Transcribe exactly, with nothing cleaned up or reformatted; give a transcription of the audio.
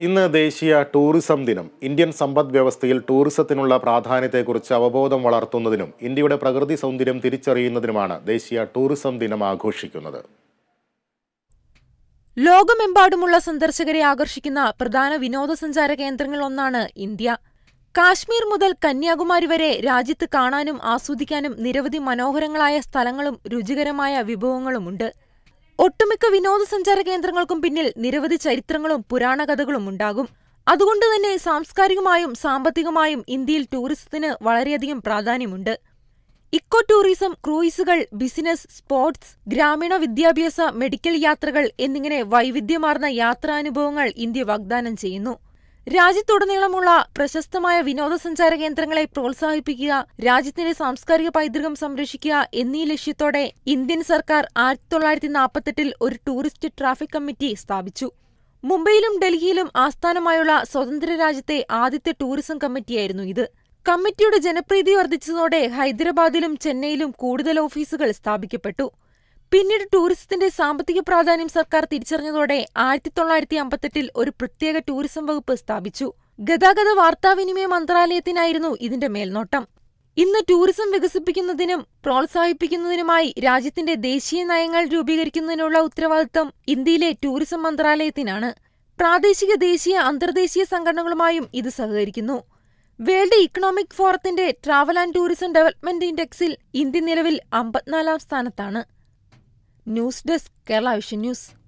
ഇന്ന് ദേശീയ ടൂറിസം ദിനം. ഇന്ത്യൻ സമ്പദ് വ്യവസ്ഥയിൽ ടൂറിസത്തിനുള്ള പ്രാധാന്യത്തെക്കുറിച്ച് അവബോധം വളർത്തുന്നതിനും ഇന്ത്യയുടെ പ്രകൃതി സൗന്ദര്യം തിരിച്ചറിയുന്നതിനുമാണ് ദേശീയ ടൂറിസം ദിനം ആഘോഷിക്കുന്നത്. ലോകമെമ്പാടുമുള്ള സന്ദർശകരെ ആകർഷിക്കുന്ന പ്രധാന വിനോദസഞ്ചാര കേന്ദ്രങ്ങളൊന്നാണ് ഇന്ത്യ. കാശ്മീർ മുതൽ കന്യാകുമാരി വരെ രാജ്യത്ത് കാണാനും ആസ്വദിക്കാനും നിരവധി മനോഹരങ്ങളായ സ്ഥലങ്ങളും രുചികരമായ വിഭവങ്ങളുമുണ്ട്. ഒട്ടുമിക്ക വിനോദസഞ്ചാര കേന്ദ്രങ്ങൾക്കും പിന്നിൽ നിരവധി ചരിത്രങ്ങളും പുരാണകഥകളും ഉണ്ടാകും. അതുകൊണ്ടുതന്നെ സാംസ്കാരികമായും സാമ്പത്തികമായും ഇന്ത്യയിൽ ടൂറിസത്തിന് വളരെയധികം പ്രാധാന്യമുണ്ട്. ഇക്കോ ടൂറിസം, ക്രൂയിസുകൾ, ബിസിനസ്, സ്പോർട്സ്, ഗ്രാമീണ വിദ്യാഭ്യാസ, മെഡിക്കൽ യാത്രകൾ എന്നിങ്ങനെ വൈവിധ്യമാർന്ന യാത്രാനുഭവങ്ങൾ ഇന്ത്യ വാഗ്ദാനം ചെയ്യുന്നു. രാജ്യത്തുടനീളമുള്ള പ്രശസ്തമായ വിനോദസഞ്ചാര കേന്ദ്രങ്ങളെ പ്രോത്സാഹിപ്പിക്കുക, രാജ്യത്തിന്റെ സാംസ്കാരിക പൈതൃകം സംരക്ഷിക്കുക എന്നീ ലക്ഷ്യത്തോടെ ഇന്ത്യൻ സർക്കാർ ആയിരത്തി തൊള്ളായിരത്തി നാൽപ്പത്തെട്ടിൽ ഒരു ടൂറിസ്റ്റ് ട്രാഫിക് കമ്മിറ്റി സ്ഥാപിച്ചു. മുംബൈയിലും ഡൽഹിയിലും ആസ്ഥാനമായുള്ള സ്വതന്ത്ര രാജ്യത്തെ ആദ്യത്തെ ടൂറിസം കമ്മിറ്റിയായിരുന്നു ഇത്. കമ്മിറ്റിയുടെ ജനപ്രീതി വർദ്ധിച്ചതോടെ ഹൈദരാബാദിലും ചെന്നൈയിലും കൂടുതൽ ഓഫീസുകൾ സ്ഥാപിക്കപ്പെട്ടു. പിന്നീട് ടൂറിസത്തിന്റെ സാമ്പത്തിക പ്രാധാന്യം സർക്കാർ തിരിച്ചറിഞ്ഞതോടെ ആയിരത്തി തൊള്ളായിരത്തി അമ്പത്തെട്ടിൽ ഒരു പ്രത്യേക ടൂറിസം വകുപ്പ് സ്ഥാപിച്ചു. ഗതാഗത വാർത്താവിനിമയ മന്ത്രാലയത്തിനായിരുന്നു ഇതിന്റെ മേൽനോട്ടം. ഇന്ന് ടൂറിസം വികസിപ്പിക്കുന്നതിനും പ്രോത്സാഹിപ്പിക്കുന്നതിനുമായി രാജ്യത്തിന്റെ ദേശീയ നയങ്ങൾ രൂപീകരിക്കുന്നതിനുള്ള ഉത്തരവാദിത്തം ഇന്ത്യയിലെ ടൂറിസം മന്ത്രാലയത്തിനാണ്. പ്രാദേശിക, ദേശീയ, അന്തർദേശീയ സംഘടനകളുമായും ഇത് സഹകരിക്കുന്നു. വേൾഡ് ഇക്കണോമിക് ഫോറത്തിന്റെ ട്രാവൽ ആൻഡ് ടൂറിസം ഡെവലപ്മെന്റ് ഇൻഡെക്സിൽ ഇന്ത്യ നിലവിൽ അമ്പത്തിനാലാം സ്ഥാനത്താണ്. News desk, Kerala vision news.